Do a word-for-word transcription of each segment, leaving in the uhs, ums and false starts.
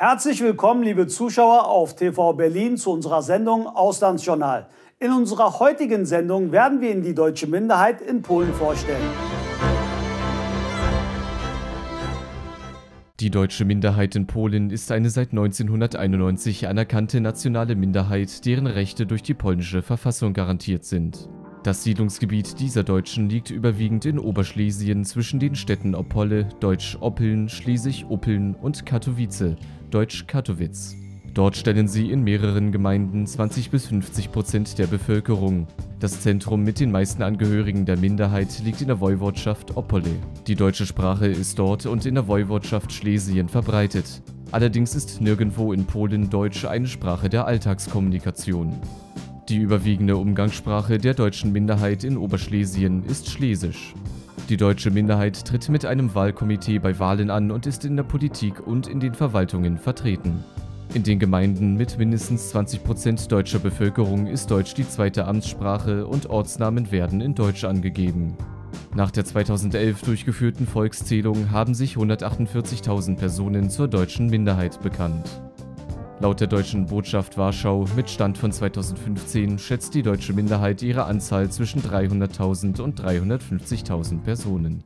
Herzlich willkommen, liebe Zuschauer auf T V Berlin zu unserer Sendung Auslandsjournal. In unserer heutigen Sendung werden wir Ihnen die deutsche Minderheit in Polen vorstellen. Die deutsche Minderheit in Polen ist eine seit neunzehnhunderteinundneunzig anerkannte nationale Minderheit, deren Rechte durch die polnische Verfassung garantiert sind. Das Siedlungsgebiet dieser Deutschen liegt überwiegend in Oberschlesien zwischen den Städten Opole, deutsch Oppeln, schlesig Oppeln und Katowice, deutsch Kattowitz. Dort stellen sie in mehreren Gemeinden zwanzig bis fünfzig Prozent der Bevölkerung. Das Zentrum mit den meisten Angehörigen der Minderheit liegt in der Woiwodschaft Opole. Die deutsche Sprache ist dort und in der Woiwodschaft Schlesien verbreitet. Allerdings ist nirgendwo in Polen Deutsch eine Sprache der Alltagskommunikation. Die überwiegende Umgangssprache der deutschen Minderheit in Oberschlesien ist Schlesisch. Die deutsche Minderheit tritt mit einem Wahlkomitee bei Wahlen an und ist in der Politik und in den Verwaltungen vertreten. In den Gemeinden mit mindestens zwanzig Prozent deutscher Bevölkerung ist Deutsch die zweite Amtssprache und Ortsnamen werden in Deutsch angegeben. Nach der zweitausendelf durchgeführten Volkszählung haben sich hundertachtundvierzigtausend Personen zur deutschen Minderheit bekannt. Laut der Deutschen Botschaft Warschau mit Stand von zweitausendfünfzehn schätzt die deutsche Minderheit ihre Anzahl zwischen dreihunderttausend und dreihundertfünfzigtausend Personen.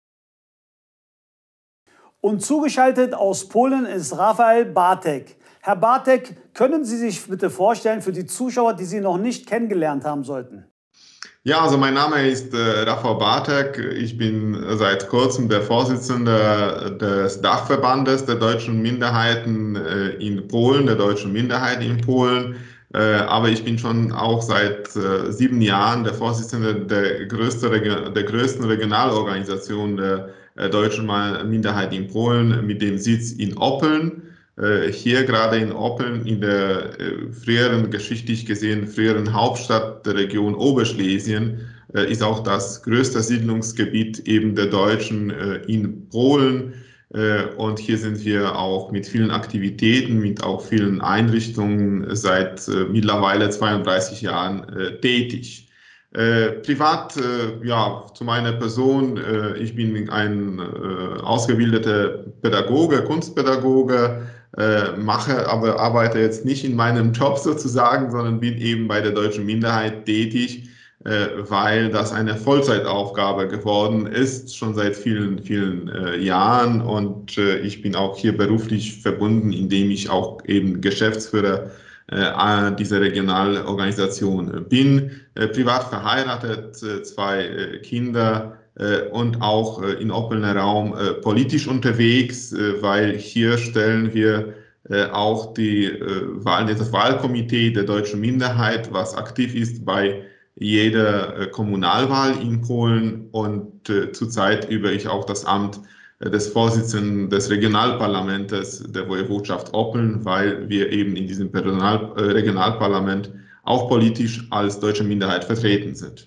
Und zugeschaltet aus Polen ist Rafael Bartek. Herr Bartek, können Sie sich bitte vorstellen für die Zuschauer, die Sie noch nicht kennengelernt haben sollten? Ja, also mein Name ist äh, Rafał Bartek. Ich bin seit kurzem der Vorsitzende des Dachverbandes der deutschen Minderheiten äh, in Polen, der deutschen Minderheit in Polen. Äh, aber ich bin schon auch seit äh, sieben Jahren der Vorsitzende der, größte, der größten Regionalorganisation der äh, deutschen Minderheit in Polen mit dem Sitz in Oppeln. Hier gerade in Oppeln, in der äh, früheren, geschichtlich gesehen, früheren Hauptstadt der Region Oberschlesien, äh, ist auch das größte Siedlungsgebiet eben der Deutschen äh, in Polen. Äh, und hier sind wir auch mit vielen Aktivitäten, mit auch vielen Einrichtungen seit äh, mittlerweile zweiunddreißig Jahren äh, tätig. Äh, privat, äh, ja, zu meiner Person, äh, ich bin ein äh, ausgebildeter Pädagoge, Kunstpädagoge, äh, mache, aber arbeite jetzt nicht in meinem Job sozusagen, sondern bin eben bei der deutschen Minderheit tätig, äh, weil das eine Vollzeitaufgabe geworden ist, schon seit vielen, vielen äh, Jahren. Und äh, ich bin auch hier beruflich verbunden, indem ich auch eben Geschäftsführer äh, dieser Regionalorganisation bin. Äh, privat verheiratet, äh, zwei äh, Kinder, und auch in Oppelner Raum politisch unterwegs, weil hier stellen wir auch die Wahl, das Wahlkomitee der deutschen Minderheit, was aktiv ist bei jeder Kommunalwahl in Polen, und zurzeit übe ich auch das Amt des Vorsitzenden des Regionalparlamentes der Woiwodschaft Oppeln, weil wir eben in diesem Personal, Regionalparlament auch politisch als deutsche Minderheit vertreten sind.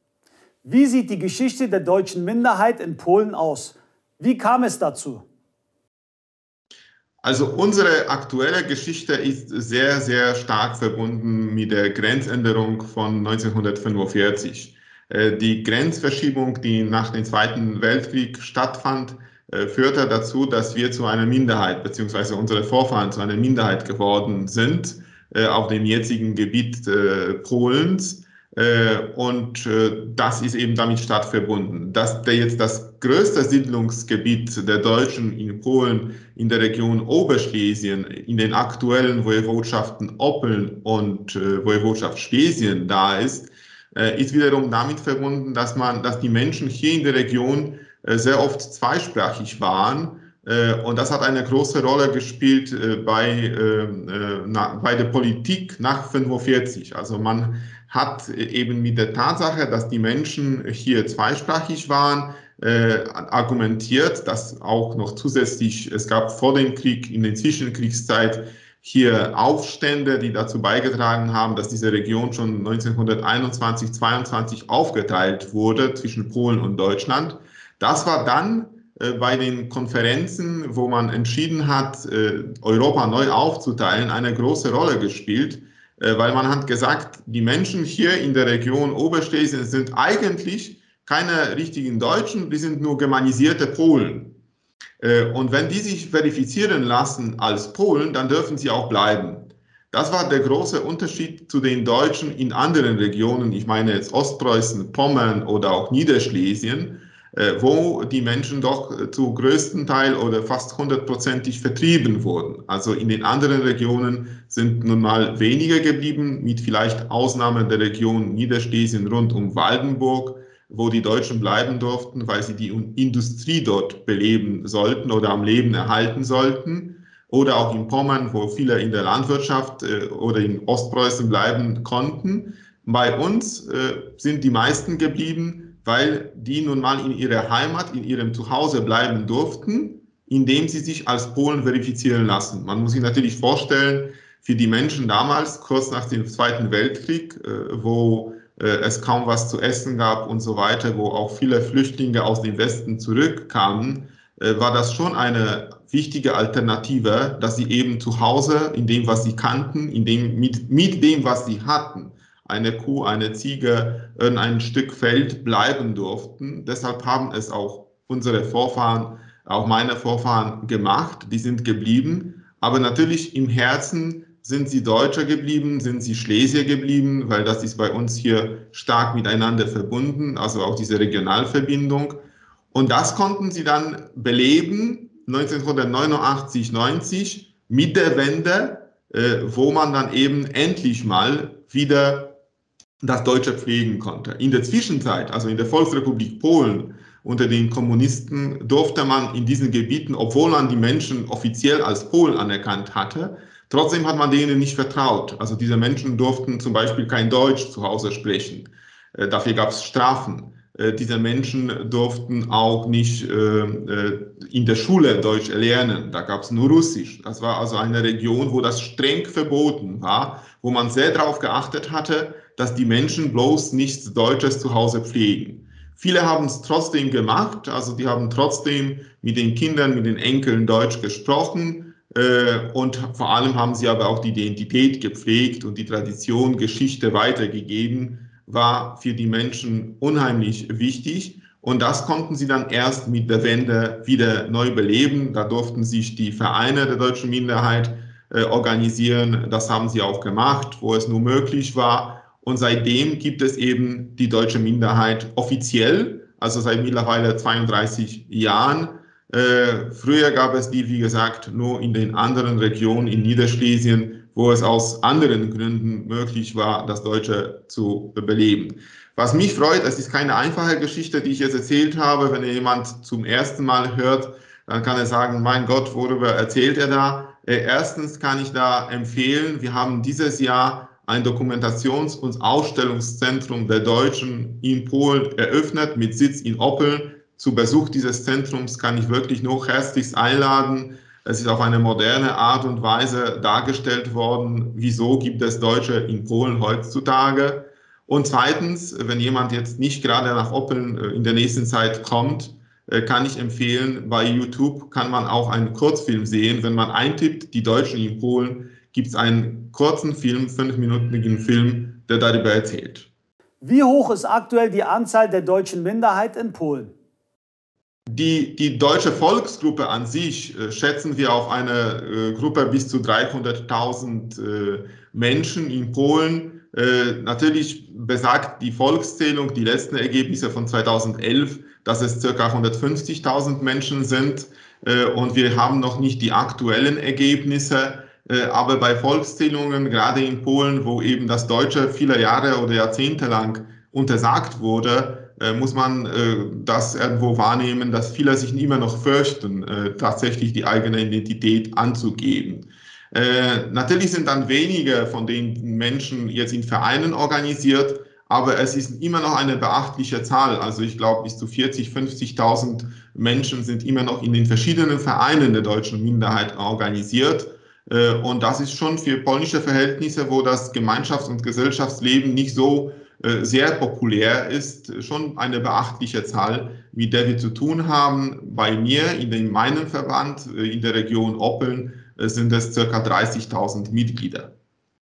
Wie sieht die Geschichte der deutschen Minderheit in Polen aus? Wie kam es dazu? Also unsere aktuelle Geschichte ist sehr, sehr stark verbunden mit der Grenzänderung von neunzehnhundertfünfundvierzig. Die Grenzverschiebung, die nach dem Zweiten Weltkrieg stattfand, führte dazu, dass wir zu einer Minderheit, beziehungsweise unsere Vorfahren zu einer Minderheit geworden sind, auf dem jetzigen Gebiet Polens. Und das ist eben damit stark verbunden. Dass der jetzt das größte Siedlungsgebiet der Deutschen in Polen in der Region Oberschlesien, in den aktuellen Woiwodschaften Oppeln und Woiwodschaft Schlesien da ist, ist wiederum damit verbunden, dass man, dass die Menschen hier in der Region sehr oft zweisprachig waren. Und das hat eine große Rolle gespielt bei, bei der Politik nach fünfundvierzig. Also man hat eben mit der Tatsache, dass die Menschen hier zweisprachig waren, äh, argumentiert, dass auch noch zusätzlich, es gab vor dem Krieg, in der Zwischenkriegszeit, hier Aufstände, die dazu beigetragen haben, dass diese Region schon neunzehnhunderteinundzwanzig, zweiundzwanzig aufgeteilt wurde zwischen Polen und Deutschland. Das war dann äh, bei den Konferenzen, wo man entschieden hat, äh, Europa neu aufzuteilen, eine große Rolle gespielt. Weil man hat gesagt, die Menschen hier in der Region Oberschlesien sind eigentlich keine richtigen Deutschen, die sind nur germanisierte Polen. Und wenn die sich verifizieren lassen als Polen, dann dürfen sie auch bleiben. Das war der große Unterschied zu den Deutschen in anderen Regionen, ich meine jetzt Ostpreußen, Pommern oder auch Niederschlesien, wo die Menschen doch zu größten Teil oder fast hundertprozentig vertrieben wurden. Also in den anderen Regionen sind nun mal weniger geblieben, mit vielleicht Ausnahme der Region Niederschlesien rund um Waldenburg, wo die Deutschen bleiben durften, weil sie die Industrie dort beleben sollten oder am Leben erhalten sollten. Oder auch in Pommern, wo viele in der Landwirtschaft äh, oder in Ostpreußen bleiben konnten. Bei uns äh, sind die meisten geblieben, weil die nun mal in ihrer Heimat, in ihrem Zuhause bleiben durften, indem sie sich als Polen verifizieren lassen. Man muss sich natürlich vorstellen, für die Menschen damals, kurz nach dem Zweiten Weltkrieg, äh, wo äh, es kaum was zu essen gab und so weiter, wo auch viele Flüchtlinge aus dem Westen zurückkamen, äh, war das schon eine wichtige Alternative, dass sie eben zu Hause in dem, was sie kannten, in dem, mit, mit dem, was sie hatten, eine Kuh, eine Ziege, ein Stück Feld bleiben durften. Deshalb haben es auch unsere Vorfahren, auch meine Vorfahren gemacht, die sind geblieben. Aber natürlich im Herzen sind sie Deutscher geblieben, sind sie Schlesier geblieben, weil das ist bei uns hier stark miteinander verbunden, also auch diese Regionalverbindung. Und das konnten sie dann beleben, neunzehnhundertneunundachtzig, neunzig, mit der Wende, äh, wo man dann eben endlich mal wieder das Deutsche pflegen konnte. In der Zwischenzeit, also in der Volksrepublik Polen, unter den Kommunisten, durfte man in diesen Gebieten, obwohl man die Menschen offiziell als Polen anerkannt hatte, trotzdem hat man denen nicht vertraut. Also diese Menschen durften zum Beispiel kein Deutsch zu Hause sprechen. Äh, dafür gab es Strafen. Äh, diese Menschen durften auch nicht äh, in der Schule Deutsch lernen. Da gab es nur Russisch. Das war also eine Region, wo das streng verboten war, wo man sehr darauf geachtet hatte, dass die Menschen bloß nichts Deutsches zu Hause pflegen. Viele haben es trotzdem gemacht, also die haben trotzdem mit den Kindern, mit den Enkeln Deutsch gesprochen äh, und vor allem haben sie aber auch die Identität gepflegt und die Tradition, Geschichte weitergegeben, war für die Menschen unheimlich wichtig. Und das konnten sie dann erst mit der Wende wieder neu beleben. Da durften sich die Vereine der deutschen Minderheit äh, organisieren. Das haben sie auch gemacht, wo es nur möglich war. Und seitdem gibt es eben die deutsche Minderheit offiziell, also seit mittlerweile zweiunddreißig Jahren. Äh, früher gab es die, wie gesagt, nur in den anderen Regionen in Niederschlesien, wo es aus anderen Gründen möglich war, das Deutsche zu beleben. Was mich freut, es ist keine einfache Geschichte, die ich jetzt erzählt habe. Wenn jemand zum ersten Mal hört, dann kann er sagen, mein Gott, worüber erzählt er da? Äh, erstens kann ich da empfehlen, wir haben dieses Jahr ein Dokumentations- und Ausstellungszentrum der Deutschen in Polen eröffnet mit Sitz in Oppeln. Zu Besuch dieses Zentrums kann ich wirklich nur herzlichst einladen. Es ist auf eine moderne Art und Weise dargestellt worden, wieso gibt es Deutsche in Polen heutzutage. Und zweitens, wenn jemand jetzt nicht gerade nach Oppeln in der nächsten Zeit kommt, kann ich empfehlen, bei YouTube kann man auch einen Kurzfilm sehen. Wenn man eintippt, die Deutschen in Polen, gibt es einen kurzen Film, fünfminütigen Film, der darüber erzählt. Wie hoch ist aktuell die Anzahl der deutschen Minderheit in Polen? Die, die deutsche Volksgruppe an sich äh, schätzen wir auf eine äh, Gruppe bis zu dreihunderttausend äh, Menschen in Polen. Äh, natürlich besagt die Volkszählung, die letzten Ergebnisse von zweitausendelf, dass es ca. hundertfünfzigtausend Menschen sind. Äh, und wir haben noch nicht die aktuellen Ergebnisse. Aber bei Volkszählungen, gerade in Polen, wo eben das Deutsche viele Jahre oder Jahrzehnte lang untersagt wurde, muss man das irgendwo wahrnehmen, dass viele sich immer noch fürchten, tatsächlich die eigene Identität anzugeben. Natürlich sind dann wenige von den Menschen jetzt in Vereinen organisiert, aber es ist immer noch eine beachtliche Zahl. Also ich glaube, bis zu vierzigtausend, fünfzigtausend Menschen sind immer noch in den verschiedenen Vereinen der deutschen Minderheit organisiert. Und das ist schon für polnische Verhältnisse, wo das Gemeinschafts- und Gesellschaftsleben nicht so sehr populär ist, schon eine beachtliche Zahl, mit der wir zu tun haben. Bei mir, in dem, meinem Verband, in der Region Oppeln, sind es ca. dreißigtausend Mitglieder.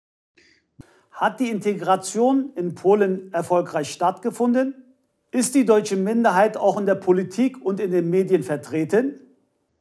Hat die Integration in Polen erfolgreich stattgefunden? Ist die deutsche Minderheit auch in der Politik und in den Medien vertreten?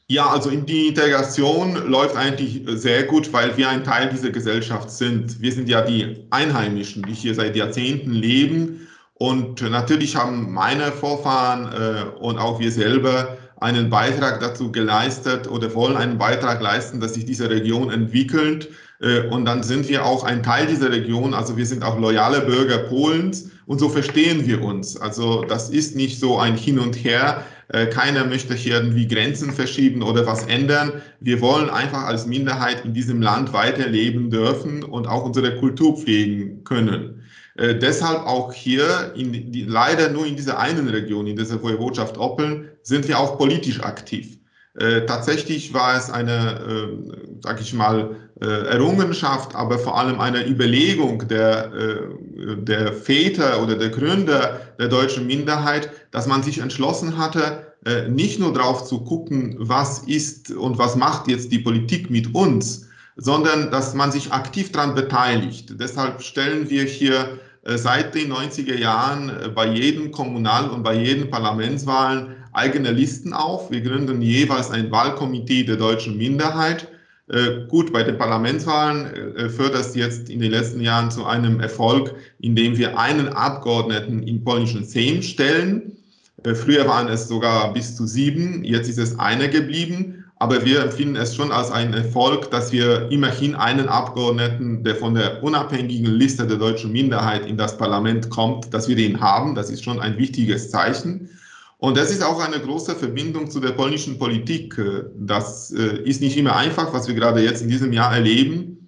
Ja, also die Integration läuft eigentlich sehr gut, weil wir ein Teil dieser Gesellschaft sind. Wir sind ja die Einheimischen, die hier seit Jahrzehnten leben. Und natürlich haben meine Vorfahren äh, und auch wir selber einen Beitrag dazu geleistet oder wollen einen Beitrag leisten, dass sich diese Region entwickelt. Äh, und dann sind wir auch ein Teil dieser Region. Also wir sind auch loyale Bürger Polens und so verstehen wir uns. Also das ist nicht so ein Hin und Her. Keiner möchte hier irgendwie Grenzen verschieben oder was ändern. Wir wollen einfach als Minderheit in diesem Land weiterleben dürfen und auch unsere Kultur pflegen können. Äh, deshalb auch hier, in die, leider nur in dieser einen Region, in dieser Woiwodschaft Oppeln, sind wir auch politisch aktiv. Äh, tatsächlich war es eine, äh, sag ich mal, äh, Errungenschaft, aber vor allem eine Überlegung der, äh, der Väter oder der Gründer der deutschen Minderheit, dass man sich entschlossen hatte, äh, nicht nur darauf zu gucken, was ist und was macht jetzt die Politik mit uns, sondern dass man sich aktiv daran beteiligt. Deshalb stellen wir hier äh, seit den neunziger Jahren äh, bei jedem Kommunal- und bei jeden Parlamentswahlen eigene Listen auf. Wir gründen jeweils ein Wahlkomitee der deutschen Minderheit. Äh, gut, bei den Parlamentswahlen äh, führt das jetzt in den letzten Jahren zu einem Erfolg, indem wir einen Abgeordneten im polnischen Sejm stellen. Äh, früher waren es sogar bis zu sieben, jetzt ist es einer geblieben. Aber wir empfinden es schon als einen Erfolg, dass wir immerhin einen Abgeordneten, der von der unabhängigen Liste der deutschen Minderheit in das Parlament kommt, dass wir den haben. Das ist schon ein wichtiges Zeichen. Und das ist auch eine große Verbindung zu der polnischen Politik. Das ist nicht immer einfach, was wir gerade jetzt in diesem Jahr erleben,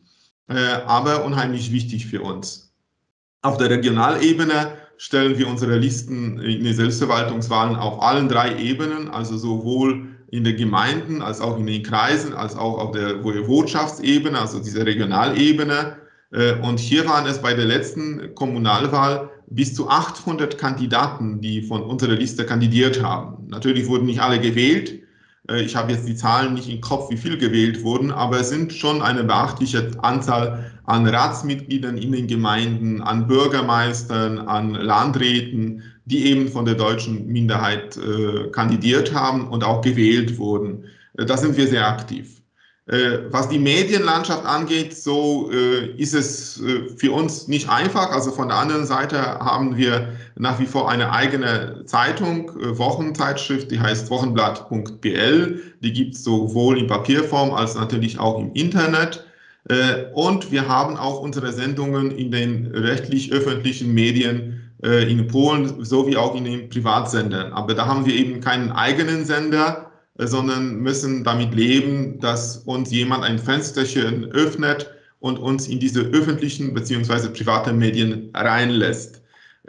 aber unheimlich wichtig für uns. Auf der Regionalebene stellen wir unsere Listen in den Selbstverwaltungswahlen auf allen drei Ebenen, also sowohl in den Gemeinden, als auch in den Kreisen, als auch auf der Woiwodschaftsebene, also dieser Regionalebene. Und hier waren es bei der letzten Kommunalwahl bis zu achthundert Kandidaten, die von unserer Liste kandidiert haben. Natürlich wurden nicht alle gewählt. Ich habe jetzt die Zahlen nicht im Kopf, wie viel gewählt wurden, aber es sind schon eine beachtliche Anzahl an Ratsmitgliedern in den Gemeinden, an Bürgermeistern, an Landräten, die eben von der deutschen Minderheit äh, kandidiert haben und auch gewählt wurden. Äh, da sind wir sehr aktiv. Äh, was die Medienlandschaft angeht, so äh, ist es äh, für uns nicht einfach. Also von der anderen Seite haben wir nach wie vor eine eigene Zeitung, äh, Wochenzeitschrift, die heißt wochenblatt punkt b l. Die gibt es sowohl in Papierform als natürlich auch im Internet. Äh, und wir haben auch unsere Sendungen in den rechtlich-öffentlichen Medien in Polen sowie auch in den Privatsendern. Aber da haben wir eben keinen eigenen Sender, sondern müssen damit leben, dass uns jemand ein Fensterchen öffnet und uns in diese öffentlichen bzw. privaten Medien reinlässt.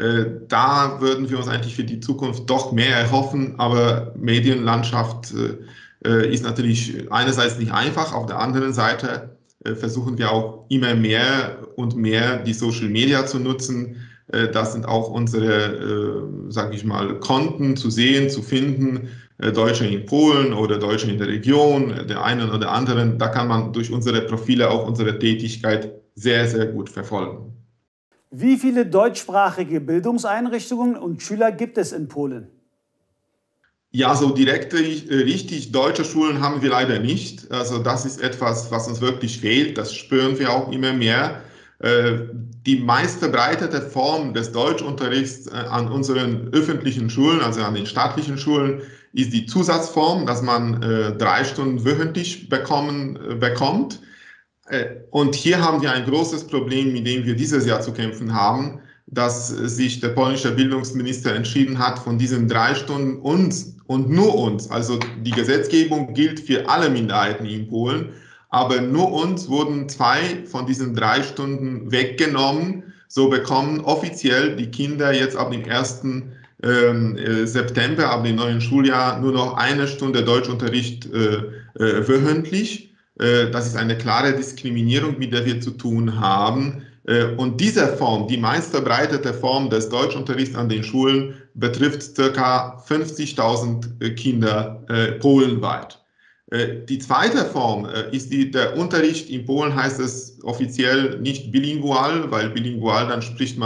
Da würden wir uns eigentlich für die Zukunft doch mehr erhoffen, aber Medienlandschaft ist natürlich einerseits nicht einfach, auf der anderen Seite versuchen wir auch immer mehr und mehr die Social Media zu nutzen. Das sind auch unsere, äh, sage ich mal, Konten zu sehen, zu finden, äh, Deutsche in Polen oder Deutsche in der Region, der einen oder anderen. Da kann man durch unsere Profile auch unsere Tätigkeit sehr, sehr gut verfolgen. Wie viele deutschsprachige Bildungseinrichtungen und Schüler gibt es in Polen? Ja, so direkte, richtig deutsche Schulen haben wir leider nicht. Also das ist etwas, was uns wirklich fehlt. Das spüren wir auch immer mehr. Die meistverbreitete Form des Deutschunterrichts an unseren öffentlichen Schulen, also an den staatlichen Schulen, ist die Zusatzform, dass man drei Stunden wöchentlich bekommen, bekommt. Und hier haben wir ein großes Problem, mit dem wir dieses Jahr zu kämpfen haben, dass sich der polnische Bildungsminister entschieden hat, von diesen drei Stunden uns und nur uns, also die Gesetzgebung gilt für alle Minderheiten in Polen, aber nur uns wurden zwei von diesen drei Stunden weggenommen. So bekommen offiziell die Kinder jetzt ab dem ersten September, ab dem neuen Schuljahr, nur noch eine Stunde Deutschunterricht äh, äh, wöchentlich. Äh, das ist eine klare Diskriminierung, mit der wir zu tun haben. Äh, und diese Form, die meistverbreitete Form des Deutschunterrichts an den Schulen, betrifft ca. fünfzigtausend Kinder äh, polenweit. Die zweite Form ist die, der Unterricht. In Polen heißt es offiziell nicht bilingual, weil bilingual, dann spricht man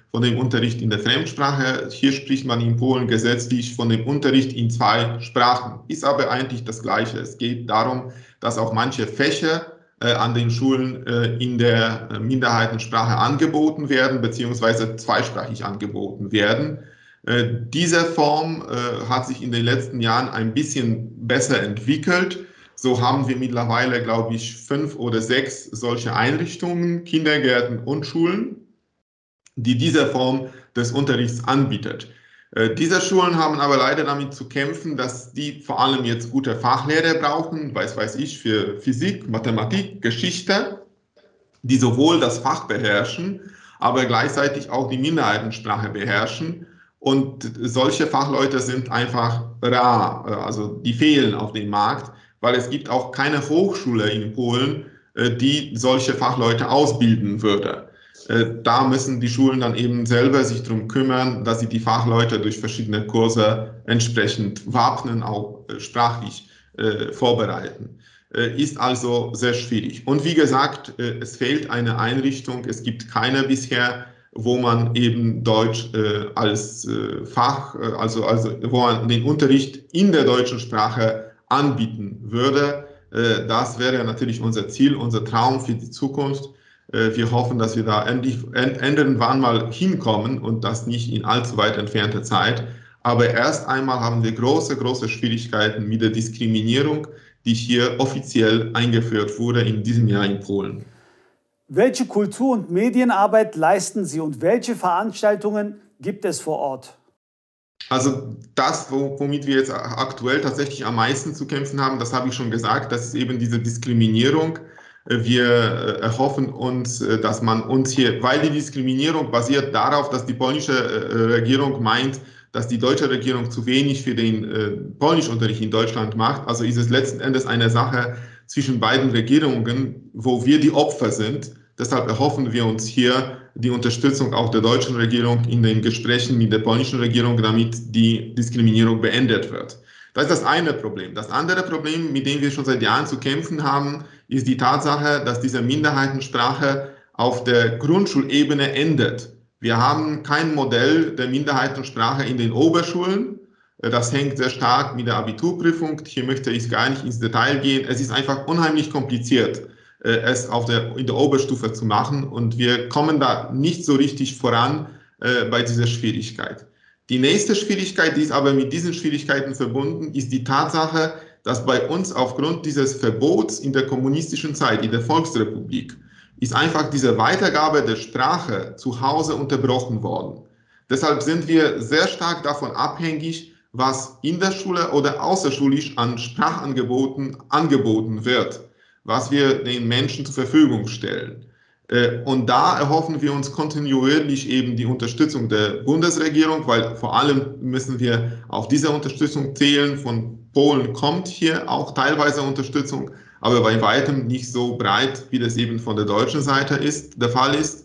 von dem Unterricht in der Fremdsprache. Hier spricht man in Polen gesetzlich von dem Unterricht in zwei Sprachen. Ist aber eigentlich das Gleiche. Es geht darum, dass auch manche Fächer äh, an den Schulen äh, in der Minderheitensprache angeboten werden, beziehungsweise zweisprachig angeboten werden. Äh, diese Form äh, hat sich in den letzten Jahren ein bisschen besser entwickelt. So haben wir mittlerweile, glaube ich, fünf oder sechs solche Einrichtungen, Kindergärten und Schulen, die diese Form des Unterrichts anbietet. Äh, diese Schulen haben aber leider damit zu kämpfen, dass die vor allem jetzt gute Fachlehrer brauchen, weiß weiß ich, für Physik, Mathematik, Geschichte, die sowohl das Fach beherrschen, aber gleichzeitig auch die Minderheitensprache beherrschen. Und solche Fachleute sind einfach rar, also die fehlen auf dem Markt, weil es gibt auch keine Hochschule in Polen, die solche Fachleute ausbilden würde. Da müssen die Schulen dann eben selber sich darum kümmern, dass sie die Fachleute durch verschiedene Kurse entsprechend wappnen, auch sprachlich äh, vorbereiten. Äh, ist also sehr schwierig. Und wie gesagt, äh, es fehlt eine Einrichtung, es gibt keine bisher, wo man eben Deutsch äh, als äh, Fach, äh, also, also wo man den Unterricht in der deutschen Sprache anbieten würde. Äh, das wäre natürlich unser Ziel, unser Traum für die Zukunft. Wir hoffen, dass wir da endlich, irgendwann mal hinkommen und das nicht in allzu weit entfernter Zeit. Aber erst einmal haben wir große, große Schwierigkeiten mit der Diskriminierung, die hier offiziell eingeführt wurde in diesem Jahr in Polen. Welche Kultur- und Medienarbeit leisten Sie und welche Veranstaltungen gibt es vor Ort? Also das, womit wir jetzt aktuell tatsächlich am meisten zu kämpfen haben, das habe ich schon gesagt, das ist eben diese Diskriminierung. Wir erhoffen uns, dass man uns hier, weil die Diskriminierung basiert darauf, dass die polnische Regierung meint, dass die deutsche Regierung zu wenig für den Polnischunterricht in Deutschland macht. Also ist es letzten Endes eine Sache zwischen beiden Regierungen, wo wir die Opfer sind. Deshalb erhoffen wir uns hier die Unterstützung auch der deutschen Regierung in den Gesprächen mit der polnischen Regierung, damit die Diskriminierung beendet wird. Das ist das eine Problem. Das andere Problem, mit dem wir schon seit Jahren zu kämpfen haben, ist die Tatsache, dass diese Minderheitensprache auf der Grundschulebene endet. Wir haben kein Modell der Minderheitensprache in den Oberschulen. Das hängt sehr stark mit der Abiturprüfung. Hier möchte ich gar nicht ins Detail gehen. Es ist einfach unheimlich kompliziert, es auf der, in der Oberstufe zu machen. Und wir kommen da nicht so richtig voran äh, bei dieser Schwierigkeit. Die nächste Schwierigkeit, die ist aber mit diesen Schwierigkeiten verbunden, ist die Tatsache, dass bei uns aufgrund dieses Verbots in der kommunistischen Zeit, in der Volksrepublik, ist einfach diese Weitergabe der Sprache zu Hause unterbrochen worden. Deshalb sind wir sehr stark davon abhängig, was in der Schule oder außerschulisch an Sprachangeboten angeboten wird, was wir den Menschen zur Verfügung stellen. Und da erhoffen wir uns kontinuierlich eben die Unterstützung der Bundesregierung, weil vor allem müssen wir auf diese Unterstützung zählen. Von Polen kommt hier auch teilweise Unterstützung, aber bei weitem nicht so breit, wie das eben von der deutschen Seite ist, der Fall ist.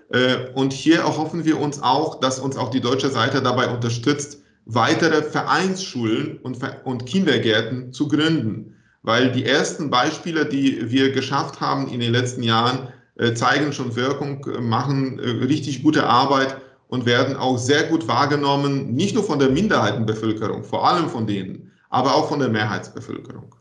Und hier erhoffen wir uns auch, dass uns auch die deutsche Seite dabei unterstützt, weitere Vereinsschulen und, und Kindergärten zu gründen. Weil die ersten Beispiele, die wir geschafft haben in den letzten Jahren, zeigen schon Wirkung, machen richtig gute Arbeit und werden auch sehr gut wahrgenommen, nicht nur von der Minderheitenbevölkerung, vor allem von denen, aber auch von der Mehrheitsbevölkerung.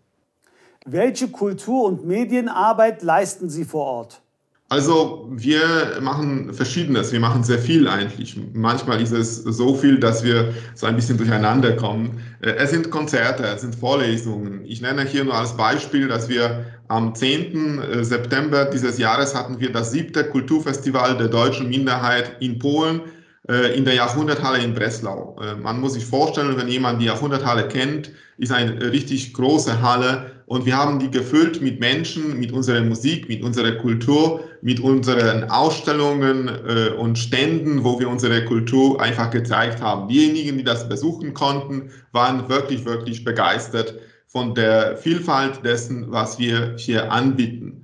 Welche Kultur- und Medienarbeit leisten Sie vor Ort? Also wir machen Verschiedenes, wir machen sehr viel eigentlich. Manchmal ist es so viel, dass wir so ein bisschen durcheinander kommen. Es sind Konzerte, es sind Vorlesungen. Ich nenne hier nur als Beispiel, dass wir am zehnten September dieses Jahres hatten wir das siebte Kulturfestival der deutschen Minderheit in Polen in der Jahrhunderthalle in Breslau. Man muss sich vorstellen, wenn jemand die Jahrhunderthalle kennt, ist eine richtig große Halle und wir haben die gefüllt mit Menschen, mit unserer Musik, mit unserer Kultur, mit unseren Ausstellungen äh, und Ständen, wo wir unsere Kultur einfach gezeigt haben. Diejenigen, die das besuchen konnten, waren wirklich, wirklich begeistert von der Vielfalt dessen, was wir hier anbieten.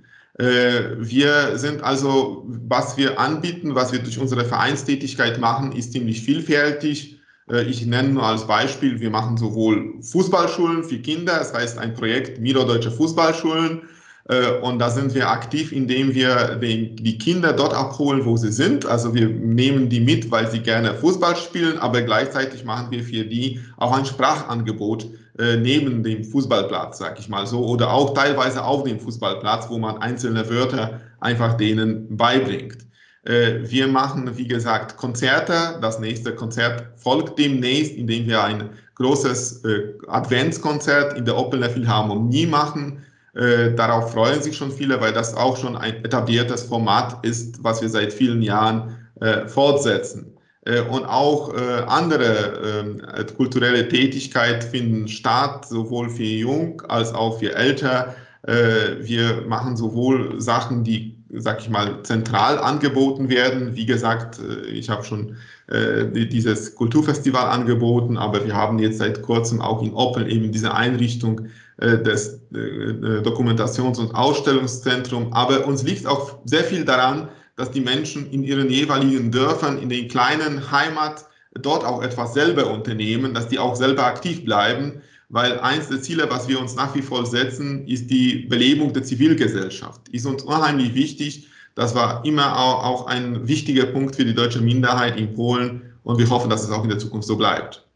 Wir sind also, was wir anbieten, was wir durch unsere Vereinstätigkeit machen, ist ziemlich vielfältig. Ich nenne nur als Beispiel, wir machen sowohl Fußballschulen für Kinder, das heißt ein Projekt Miro Deutsche Fußballschulen. Und da sind wir aktiv, indem wir die Kinder dort abholen, wo sie sind. Also wir nehmen die mit, weil sie gerne Fußball spielen, aber gleichzeitig machen wir für die auch ein Sprachangebot neben dem Fußballplatz, sag ich mal so, oder auch teilweise auf dem Fußballplatz, wo man einzelne Wörter einfach denen beibringt. Wir machen, wie gesagt, Konzerte. Das nächste Konzert folgt demnächst, indem wir ein großes Adventskonzert in der Oppelner Philharmonie machen. Äh, darauf freuen sich schon viele, weil das auch schon ein etabliertes Format ist, was wir seit vielen Jahren äh, fortsetzen. Äh, und auch äh, andere äh, kulturelle Tätigkeiten finden statt, sowohl für Jung als auch für Älter. Äh, wir machen sowohl Sachen, die, sag ich mal, zentral angeboten werden. Wie gesagt, äh, ich habe schon äh, dieses Kulturfestival angeboten, aber wir haben jetzt seit kurzem auch in Oppeln eben diese Einrichtung des Dokumentations- und Ausstellungszentrums. Aber uns liegt auch sehr viel daran, dass die Menschen in ihren jeweiligen Dörfern, in den kleinen Heimat, dort auch etwas selber unternehmen, dass die auch selber aktiv bleiben, weil eins der Ziele, was wir uns nach wie vor setzen, ist die Belebung der Zivilgesellschaft. Ist uns unheimlich wichtig. Das war immer auch ein wichtiger Punkt für die deutsche Minderheit in Polen und wir hoffen, dass es auch in der Zukunft so bleibt.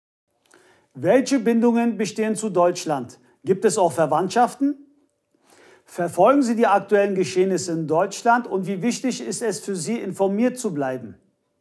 Welche Bindungen bestehen zu Deutschland? Gibt es auch Verwandtschaften? Verfolgen Sie die aktuellen Geschehnisse in Deutschland und wie wichtig ist es für Sie, informiert zu bleiben?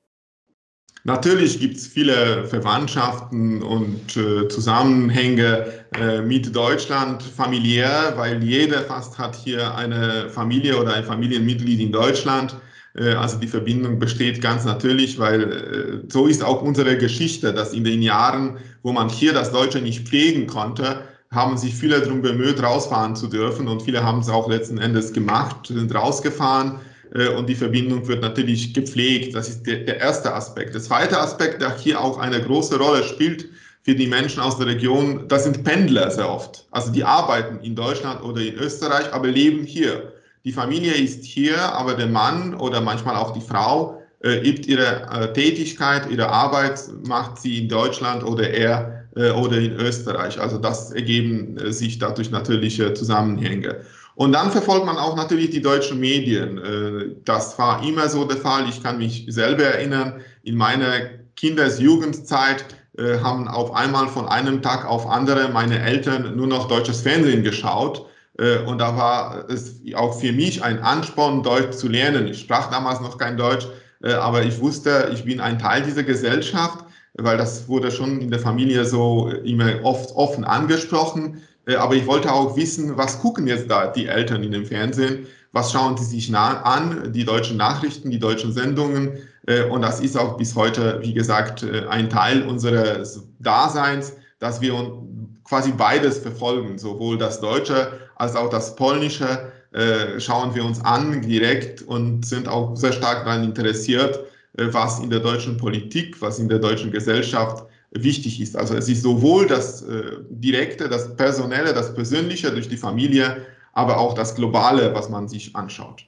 Natürlich gibt es viele Verwandtschaften und äh, Zusammenhänge äh, mit Deutschland familiär, weil jeder fast hat hier eine Familie oder ein Familienmitglied in Deutschland. Äh, also die Verbindung besteht ganz natürlich, weil äh, so ist auch unsere Geschichte, dass in den Jahren, wo man hier das Deutsche nicht pflegen konnte, haben sich viele darum bemüht, rausfahren zu dürfen und viele haben es auch letzten Endes gemacht, sind rausgefahren äh, und die Verbindung wird natürlich gepflegt. Das ist der, der erste Aspekt. Der zweite Aspekt, der hier auch eine große Rolle spielt für die Menschen aus der Region, das sind Pendler sehr oft. Also die arbeiten in Deutschland oder in Österreich, aber leben hier. Die Familie ist hier, aber der Mann oder manchmal auch die Frau äh, übt ihre äh, Tätigkeit, ihre Arbeit macht sie in Deutschland oder er oder in Österreich. Also das ergeben sich dadurch natürliche Zusammenhänge. Und dann verfolgt man auch natürlich die deutschen Medien. Das war immer so der Fall. Ich kann mich selber erinnern, in meiner Kinders-Jugendzeit haben auf einmal von einem Tag auf anderen meine Eltern nur noch deutsches Fernsehen geschaut. Und da war es auch für mich ein Ansporn, Deutsch zu lernen. Ich sprach damals noch kein Deutsch, aber ich wusste, ich bin ein Teil dieser Gesellschaft, weil das wurde schon in der Familie so immer oft offen angesprochen. Aber ich wollte auch wissen, was gucken jetzt da die Eltern in dem Fernsehen? Was schauen sie sich an? Die deutschen Nachrichten, die deutschen Sendungen. Und das ist auch bis heute, wie gesagt, ein Teil unseres Daseins, dass wir quasi beides verfolgen. Sowohl das Deutsche als auch das Polnische schauen wir uns an direkt und sind auch sehr stark daran interessiert, was in der deutschen Politik, was in der deutschen Gesellschaft wichtig ist. Also es ist sowohl das äh, Direkte, das Personelle, das Persönliche durch die Familie, aber auch das Globale, was man sich anschaut.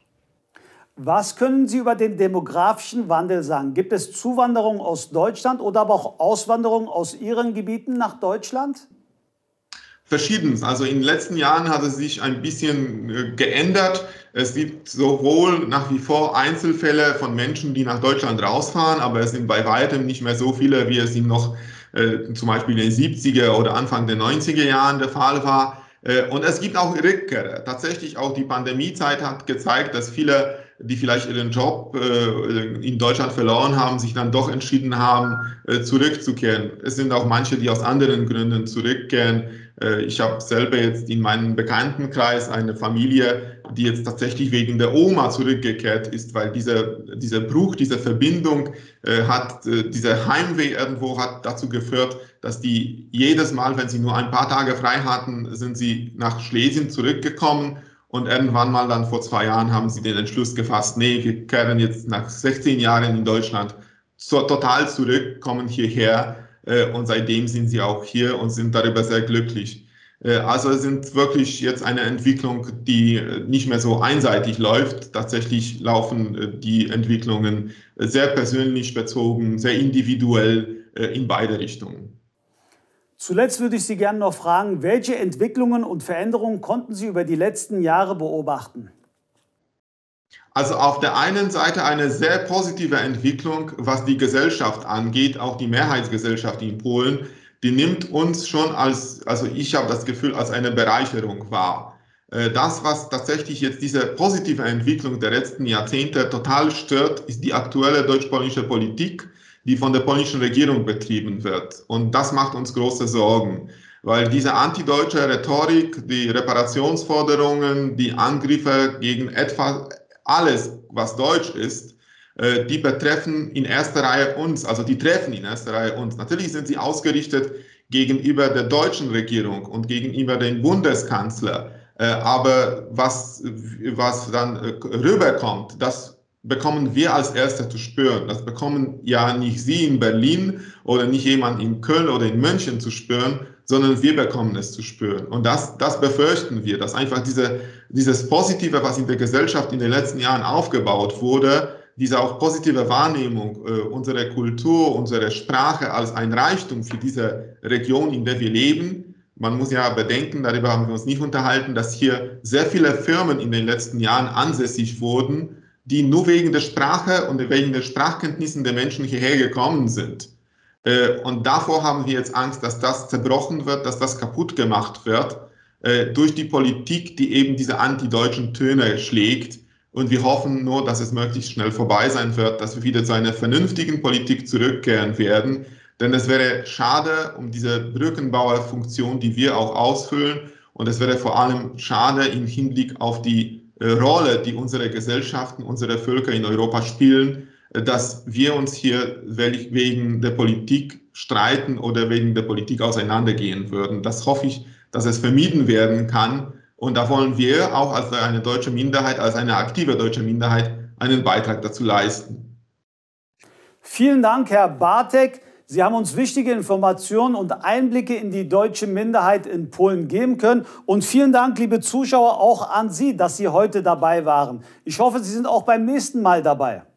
Was können Sie über den demografischen Wandel sagen? Gibt es Zuwanderung aus Deutschland oder aber auch Auswanderung aus Ihren Gebieten nach Deutschland? Verschiedenes. Also in den letzten Jahren hat es sich ein bisschen äh, geändert. Es gibt sowohl nach wie vor Einzelfälle von Menschen, die nach Deutschland rausfahren, aber es sind bei weitem nicht mehr so viele, wie es noch äh, zum Beispiel in den siebziger oder Anfang der neunziger Jahren der Fall war. Äh, und es gibt auch Rückkehrer. Tatsächlich auch die Pandemiezeit hat gezeigt, dass viele, die vielleicht ihren Job äh, in Deutschland verloren haben, sich dann doch entschieden haben, äh, zurückzukehren. Es sind auch manche, die aus anderen Gründen zurückkehren. Ich habe selber jetzt in meinem Bekanntenkreis eine Familie, die jetzt tatsächlich wegen der Oma zurückgekehrt ist, weil dieser, dieser Bruch, diese Verbindung äh, hat, äh, dieser Heimweh irgendwo hat dazu geführt, dass die jedes Mal, wenn sie nur ein paar Tage frei hatten, sind sie nach Schlesien zurückgekommen und irgendwann mal dann vor zwei Jahren haben sie den Entschluss gefasst, nee, wir kehren jetzt nach sechzehn Jahren in Deutschland so, total zurück, kommen hierher. Und seitdem sind sie auch hier und sind darüber sehr glücklich. Also es sind wirklich jetzt eine Entwicklung, die nicht mehr so einseitig läuft. Tatsächlich laufen die Entwicklungen sehr persönlich bezogen, sehr individuell in beide Richtungen. Zuletzt würde ich Sie gerne noch fragen, welche Entwicklungen und Veränderungen konnten Sie über die letzten Jahre beobachten? Also auf der einen Seite eine sehr positive Entwicklung, was die Gesellschaft angeht, auch die Mehrheitsgesellschaft in Polen, die nimmt uns schon als, also ich habe das Gefühl, als eine Bereicherung wahr. Das, was tatsächlich jetzt diese positive Entwicklung der letzten Jahrzehnte total stört, ist die aktuelle deutsch-polnische Politik, die von der polnischen Regierung betrieben wird. Und das macht uns große Sorgen, weil diese antideutsche Rhetorik, die Reparationsforderungen, die Angriffe gegen etwa alles, was deutsch ist, die betreffen in erster Reihe uns, also die treffen in erster Reihe uns. Natürlich sind sie ausgerichtet gegenüber der deutschen Regierung und gegenüber dem Bundeskanzler. Aber was, was dann rüberkommt, das bekommen wir als Erste zu spüren. Das bekommen ja nicht Sie in Berlin oder nicht jemand in Köln oder in München zu spüren, sondern wir bekommen es zu spüren. Und das, das befürchten wir, dass einfach diese, dieses Positive, was in der Gesellschaft in den letzten Jahren aufgebaut wurde, diese auch positive Wahrnehmung, äh, unsere Kultur, unsere Sprache als ein Reichtum für diese Region, in der wir leben. Man muss ja bedenken, darüber haben wir uns nicht unterhalten, dass hier sehr viele Firmen in den letzten Jahren ansässig wurden, die nur wegen der Sprache und wegen der Sprachkenntnissen der Menschen hierher gekommen sind. Und davor haben wir jetzt Angst, dass das zerbrochen wird, dass das kaputt gemacht wird durch die Politik, die eben diese antideutschen Töne schlägt. Und wir hoffen nur, dass es möglichst schnell vorbei sein wird, dass wir wieder zu einer vernünftigen Politik zurückkehren werden. Denn es wäre schade um diese Brückenbauerfunktion, die wir auch ausfüllen. Und es wäre vor allem schade im Hinblick auf die Rolle, die unsere Gesellschaften, unsere Völker in Europa spielen, dass wir uns hier wegen der Politik streiten oder wegen der Politik auseinandergehen würden. Das hoffe ich, dass es vermieden werden kann. Und da wollen wir auch als eine deutsche Minderheit, als eine aktive deutsche Minderheit einen Beitrag dazu leisten. Vielen Dank, Herr Bartek. Sie haben uns wichtige Informationen und Einblicke in die deutsche Minderheit in Polen geben können. Und vielen Dank, liebe Zuschauer, auch an Sie, dass Sie heute dabei waren. Ich hoffe, Sie sind auch beim nächsten Mal dabei.